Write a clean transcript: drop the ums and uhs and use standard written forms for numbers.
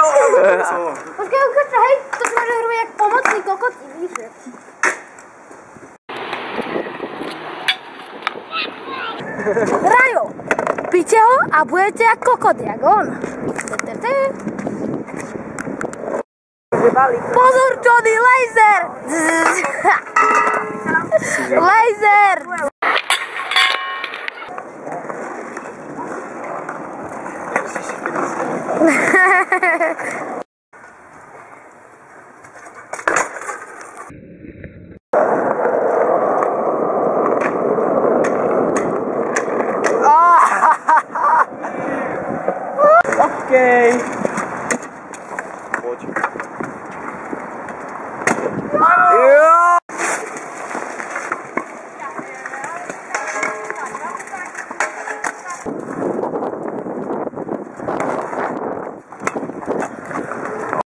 Počkej, hej, to si môže hrubať jak pomocný kokot, víš, jak. Rajo, píte ho a budete jak kokot, jak on. Pozor, Johnny, laser! Laser! Okej. Poď.